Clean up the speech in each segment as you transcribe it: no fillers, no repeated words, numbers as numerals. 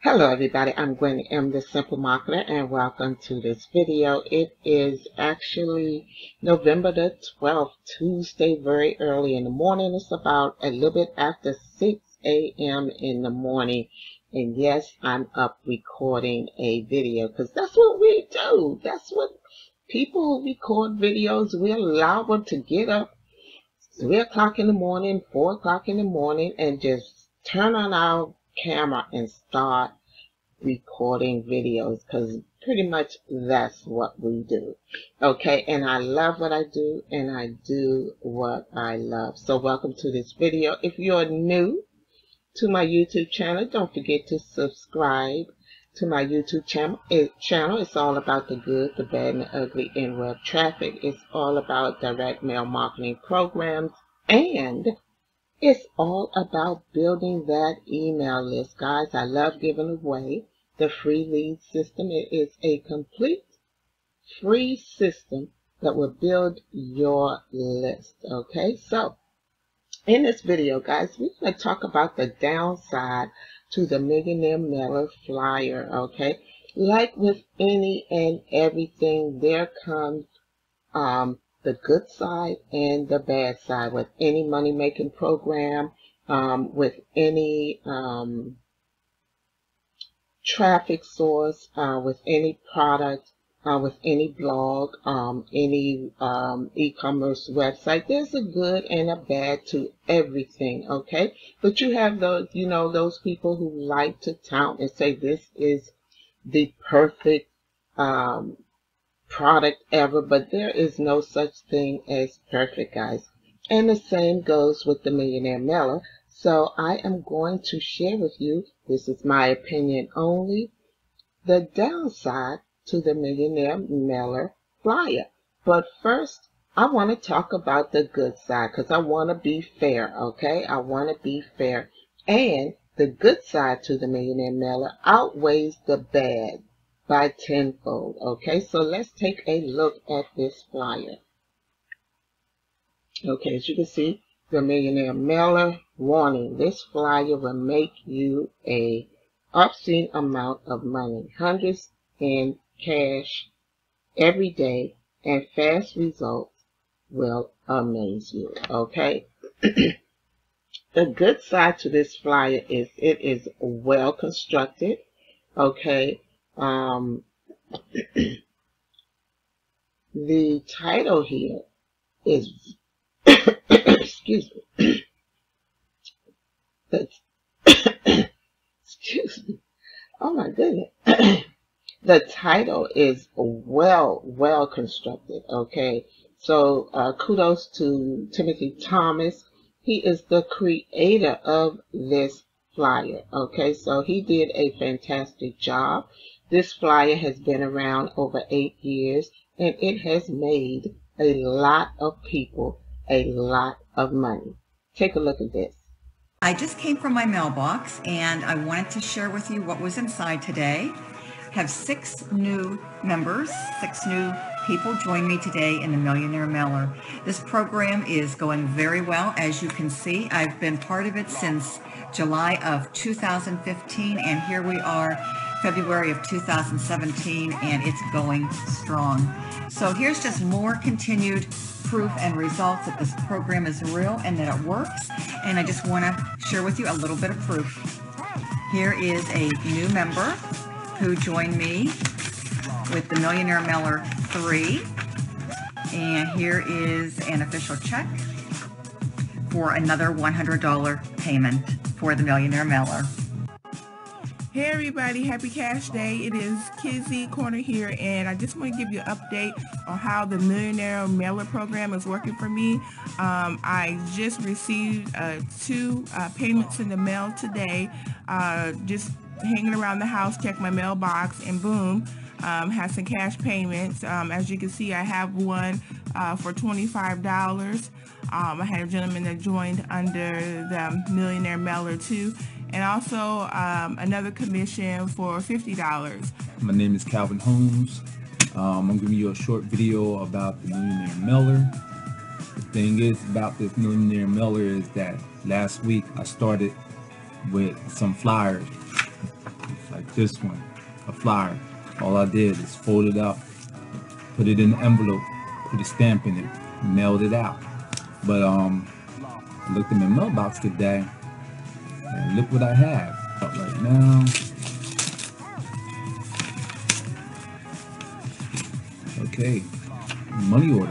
Hello everybody, I'm Gwen M, the Simple Marketer, and welcome to this video. It is actually November the 12th, Tuesday, very early in the morning. It's about a little bit after 6 a.m. in the morning. And yes, I'm up recording a video because that's what we do. That's what people who record videos, we allow them to get up 3 o'clock in the morning, 4 o'clock in the morning, and just turn on our camera and start recording videos, because pretty much that's what we do. Okay, and I love what I do, and I do what I love. So welcome to this video. If you're new to my YouTube channel, don't forget to subscribe to my YouTube channel. It's all about the good, the bad, and the ugly in web traffic. It's all about direct mail marketing programs, and it's all about building that email list. Guys, I love giving away the free lead system. It is a complete free system that will build your list. Okay, so in this video, guys, we're going to talk about the downside to the Millionaire Mailer flyer. Okay, like with any and everything, there comes the good side and the bad side with any money-making program, with any traffic source, with any product, with any blog, any e-commerce website. There's a good and a bad to everything, okay? But you have those, those people who like to tout and say this is the perfect product ever, but there is no such thing as perfect, guys. And the same goes with the Millionaire Mailer. So I am going to share with you, this is my opinion only, the downside to the Millionaire Mailer flyer. But first, I want to talk about the good side because I want to be fair, okay? I want to be fair. And the good side to the Millionaire Mailer outweighs the bad by tenfold. Okay, so let's take a look at this flyer. Okay, as you can see, the Millionaire Mailer warning. This flyer will make you a obscene amount of money, hundreds in cash every day, and fast results will amaze you. Okay. The good side to this flyer is it is well constructed. Okay. The title here is excuse me. Excuse me. Oh my goodness. The title is well constructed. Okay. So kudos to Timothy Thomas. He is the creator of this flyer. Okay, so he did a fantastic job. This flyer has been around over 8 years, and it has made a lot of people a lot of money. Take a look at this. I just came from my mailbox, and I wanted to share with you what was inside today. I have 6 new members, 6 new people join me today in the Millionaire Mailer. This program is going very well. As you can see, I've been part of it since July of 2015, and here we are, February of 2017, and it's going strong. So here's just more continued proof and results that this program is real and that it works, and I just want to share with you a little bit of proof. Here is a new member who joined me with the Millionaire Mailer 3, and here is an official check for another $100 payment for the Millionaire Mailer. Hey everybody, happy cash day. It is Kizzy Corner here, and I just want to give you an update on how the Millionaire Mailer program is working for me. I just received 2 payments in the mail today. Just hanging around the house, check my mailbox, and boom, had some cash payments. As you can see, I have one for $25. I had a gentleman that joined under the Millionaire Mailer 2, and also another commission for $50. My name is Calvin Holmes. I'm giving you a short video about the Millionaire Mailer. The thing is about this Millionaire Mailer is that last week I started with some flyers. like this one, a flyer. All I did is fold it up, put it in the envelope, put a stamp in it, mailed it out. But I looked in my mailbox today, and look what I have right now. Okay, money order,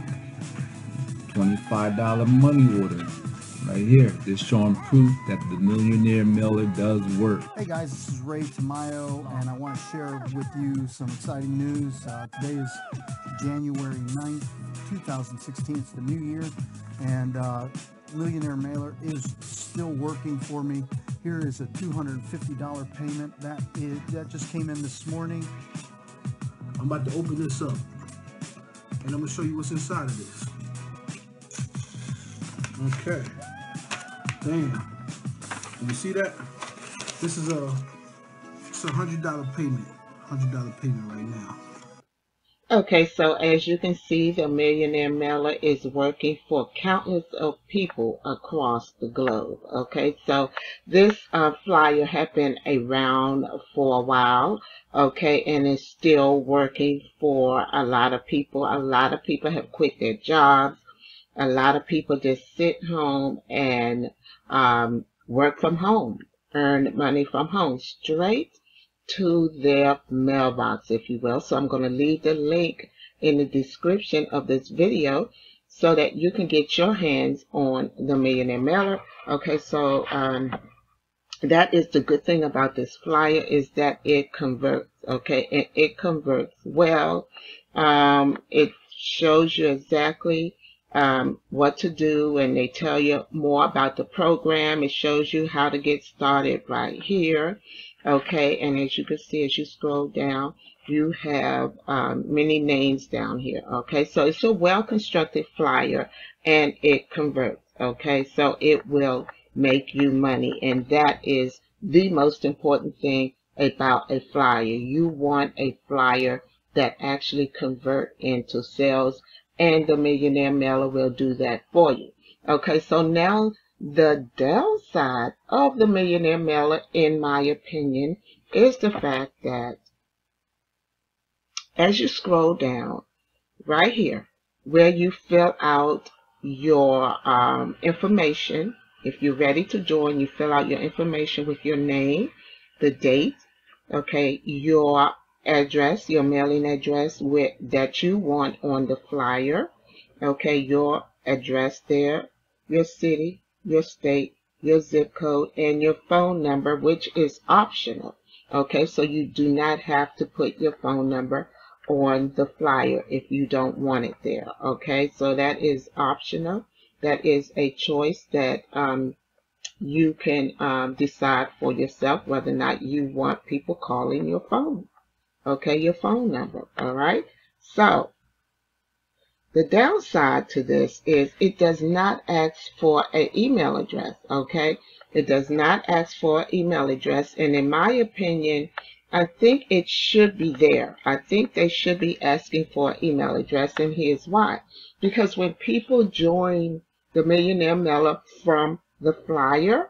$25 money order. Right here, this showing proof that the Millionaire Mailer does work. Hey guys, this is Ray Tamayo, and I want to share with you some exciting news. Today is January 9th, 2016. It's the new year, and Millionaire Mailer is still working for me. Here is a $250 payment that just came in this morning. I'm about to open this up, and I'm going to show you what's inside of this. Okay. Damn. You see that? This is it's a $100 payment. $100 payment right now. Okay, so as you can see, the Millionaire Mailer is working for countless of people across the globe. Okay, so this flyer had been around for a while. Okay, and it's still working for a lot of people. A lot of people have quit their jobs. A lot of people just sit home and work from home, earn money from home, straight to their mailbox, if you will. So I'm going to leave the link in the description of this video so that you can get your hands on the Millionaire Mailer. Okay, so that is the good thing about this flyer, is that it converts. Okay, and it converts well. It shows you exactly what to do, and they tell you more about the program. It shows you how to get started right here. Okay, and as you can see, as you scroll down, you have many names down here. Okay, so it's a well-constructed flyer, and it converts. Okay, so it will make you money, and that is the most important thing about a flyer. You want a flyer that actually convert into sales, and the Millionaire Mailer will do that for you. Okay, so now the downside of the Millionaire Mailer, in my opinion, is the fact that as you scroll down right here, where you fill out your information, if you're ready to join, you fill out your information with your name, the date, okay, your address, your mailing address that you want on the flyer, okay, your address there, your city, your state, your zip code, and your phone number, which is optional. Okay, so you do not have to put your phone number on the flyer if you don't want it there. Okay, so that is optional. That is a choice that you can decide for yourself whether or not you want people calling your phone. Okay, your phone number. All right, so the downside to this is it does not ask for an email address. Okay, it does not ask for an email address, and in my opinion, I think it should be there. I think they should be asking for an email address, and here's why. Because when people join the Millionaire Mailer from the flyer,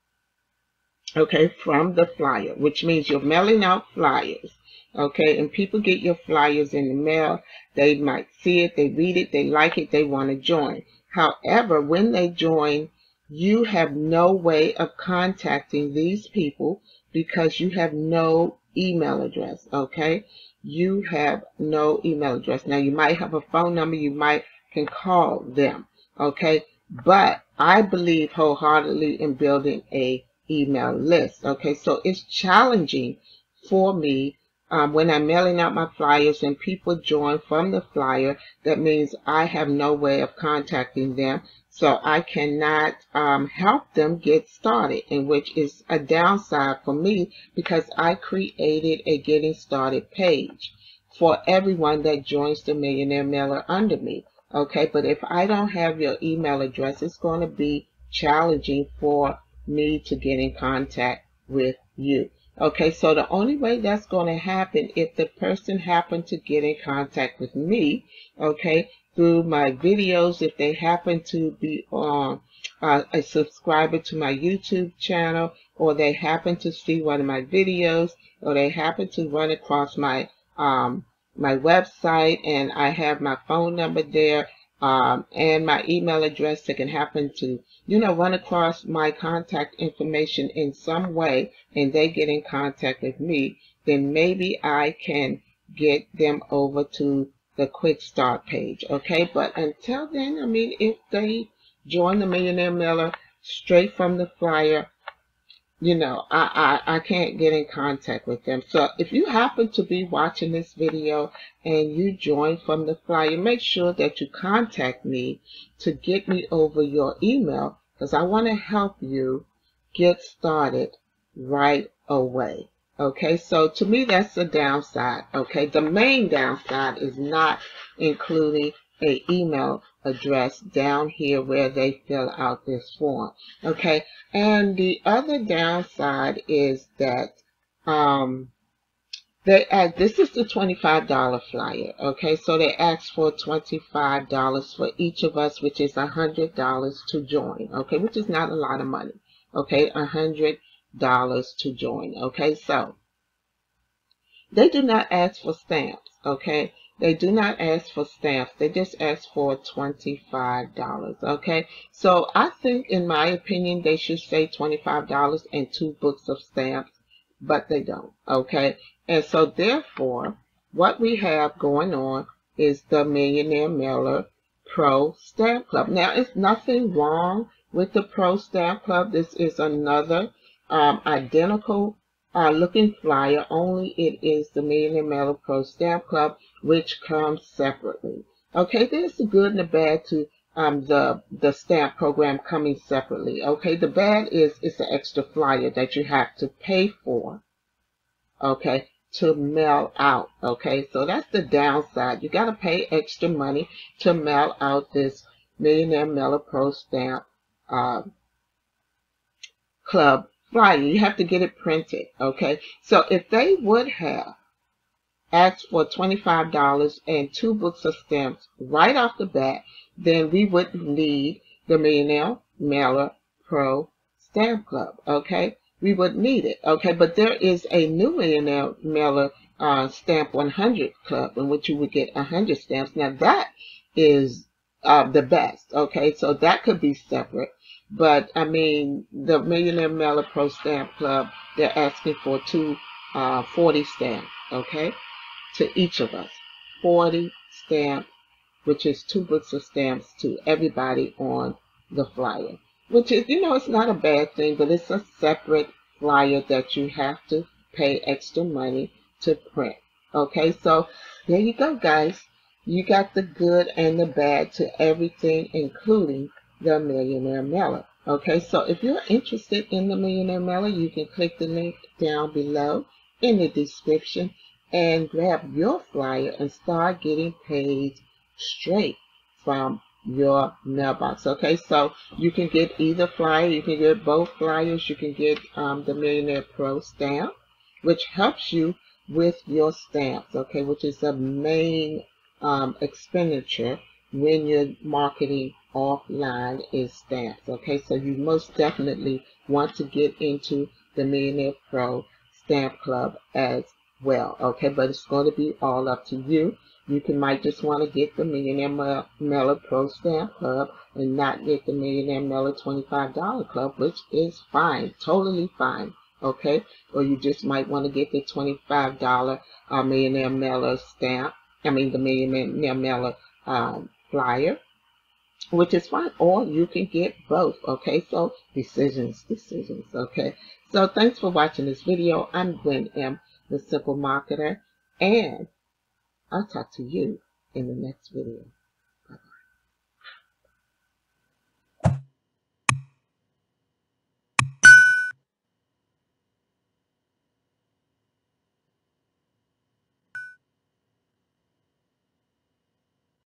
okay, from the flyer, which means you're mailing out flyers, okay, and people get your flyers in the mail, they might see it, they read it, they like it, they want to join. However, when they join, you have no way of contacting these people because you have no email address. Okay, you have no email address. Now you might have a phone number, you can call them. Okay, but I believe wholeheartedly in building a email list. Okay, so it's challenging for me when I'm mailing out my flyers and people join from the flyer. That means I have no way of contacting them, so I cannot help them get started, and which is a downside for me because I created a getting started page for everyone that joins the Millionaire Mailer under me. Okay, but if I don't have your email address, it's going to be challenging for me to get in contact with you. Okay, so the only way that's going to happen if the person happened to get in contact with me, okay, through my videos, if they happen to be on a subscriber to my YouTube channel, or they happen to see one of my videos, or they happen to run across my my website, and I have my phone number there, and my email address, they can happen to, run across my contact information in some way, and they get in contact with me, then maybe I can get them over to the Quick Start page, okay? But until then, I mean, if they join the Millionaire Mailer straight from the flyer, I can't get in contact with them. So if you happen to be watching this video and you join from the flyer, make sure that you contact me to get me over your email, because I want to help you get started right away. Okay, so to me, that's the downside. Okay, the main downside is not including an email address down here where they fill out this form. Okay, and the other downside is that they add, this is the $25 flyer. Okay, so they ask for $25 for each of us, which is $100 to join. Okay, which is not a lot of money. Okay, $100 to join. Okay, so they do not ask for stamps. Okay, they do not ask for stamps. They just ask for $25. Okay, so I think, in my opinion, they should say $25 and 2 books of stamps, but they don't. Okay, and so therefore, what we have going on is the Millionaire Mailer Pro Stamp Club. Now, it's nothing wrong with the Pro Stamp Club. This is another identical looking flyer, only it is the Millionaire Mailer Pro Stamp Club, which comes separately. Okay, there's the good and the bad to the stamp program coming separately. Okay, the bad is it's an extra flyer that you have to pay for, okay, to mail out. Okay, so that's the downside. You got to pay extra money to mail out this Millionaire Mailer Pro Stamp Club flyer. You have to get it printed. Okay, so if they would have asked for $25 and 2 books of stamps right off the bat, then we wouldn't need the Millionaire Mailer Pro Stamp Club. Okay, we would need it. Okay, but there is a new Millionaire Mailer Stamp 100 Club in which you would get 100 stamps. Now that is the best. Okay, so that could be separate. But I mean, the Millionaire Mailer Pro Stamp Club, they're asking for 40 stamps. Okay, to each of us, 40 stamps, which is 2 books of stamps to everybody on the flyer, which is, it's not a bad thing, but it's a separate flyer that you have to pay extra money to print. Okay, so there you go, guys. You got the good and the bad to everything, including the Millionaire Mailer. Okay, so if you're interested in the Millionaire Mailer, you can click the link down below in the description and grab your flyer and start getting paid straight from your mailbox. Okay, so you can get either flyer, you can get both flyers, you can get the Millionaire Pro Stamp, which helps you with your stamps, okay, which is the main expenditure when you're marketing offline is stamps. Okay, so you most definitely want to get into the Millionaire Pro Stamp Club as well. Okay, but it's going to be all up to you. You might just want to get the Millionaire Mailer Pro Stamp Club and not get the Millionaire Mailer $25 Club, which is fine, totally fine. Okay, or you just might want to get the $25 Millionaire Mailer stamp. I mean the Millionaire Mailer flyer, which is fine, or you can get both. Okay, so decisions. Okay, so thanks for watching this video. I'm Gwen M, the Simple Marketer, and I'll talk to you in the next video.